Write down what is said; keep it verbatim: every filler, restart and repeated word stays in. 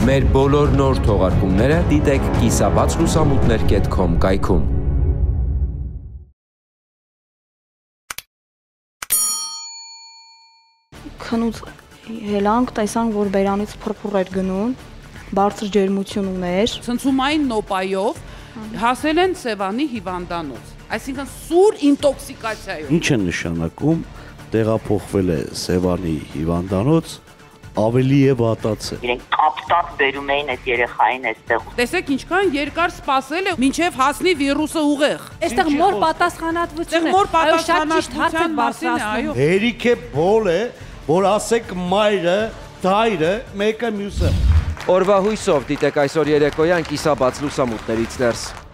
Մեր բոլոր նոր թողարկումները դիտեք կիսաբաց լուսամուտներ կետ քոմ կայքում։ Քնուց հելանք տեսանք, որ բերանից փրփուր էր գնում, բարձր ջերմություն ուներ։ Ցնցումային նոպայով հասել են Սևանի հիվանդանոց, այսինքն սուր ինտոքսիկացիայով։ Ինչ է նշանակում տեղափոխվել է Սևանի հիվանդանոց, ավելի է վատացել։ Իրենք կապտակ բերում էին այդ երեխային այստեղ։ Տեսեք ինչքան երկար սպասել է, մինչև հասնի վիրուսը ուղեղ։ Այստեղ մոր պատասխանատվություն է։ Մոր պատասխանատվության մասին է, այո։ Հերիք է բոլ է, որ ասեք մայրը, դայրը, մեկը մյուսը։ Օրվա հույսով դիտեք այսօր երեկոյան կիսաբաց լուսամուտներից ներս։